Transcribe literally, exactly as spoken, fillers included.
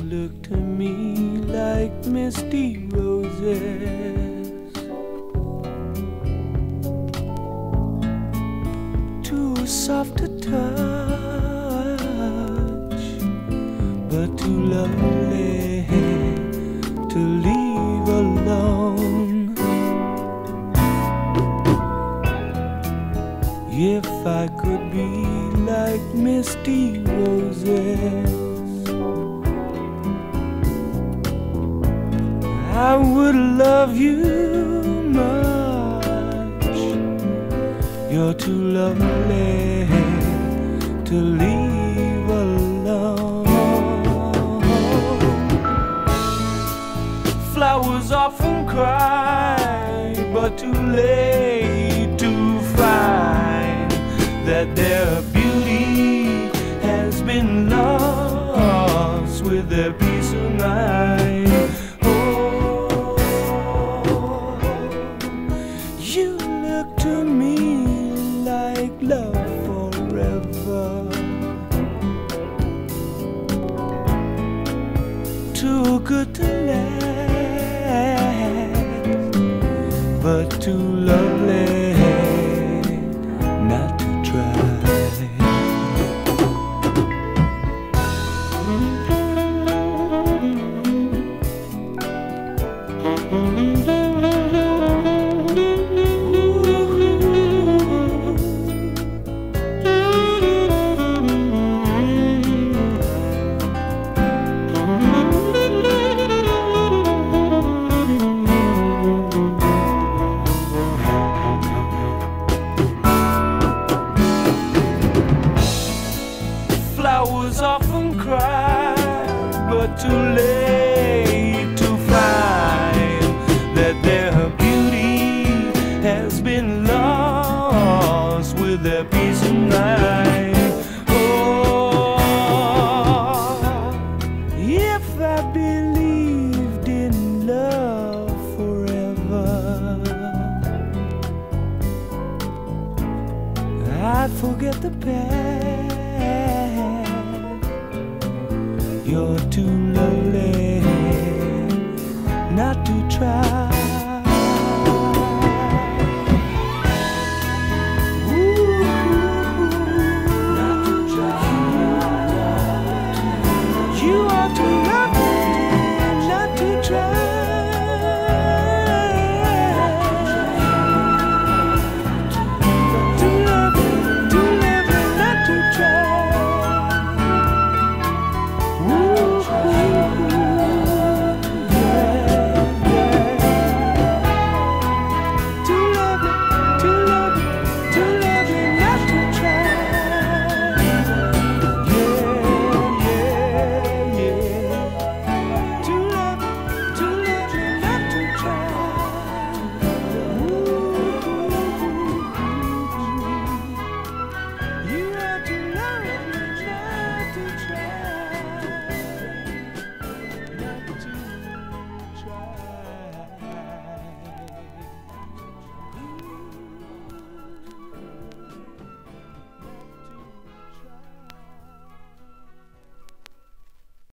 look to me like misty roses, too soft to touch, but too lovely to leave alone. If I could be like misty roses, I would love you much. You're too lovely to leave alone. Flowers often cry, but too late to find that their beauty has been lost with their peace of mind. Oh, you look to me like love forever, too good to last, but too lovely not to try. Flowers often cry, but too late to find that their beauty has been lost with their peace of mind. Oh, if I believed in love forever, I'd forget the past. You're too lovely not to try.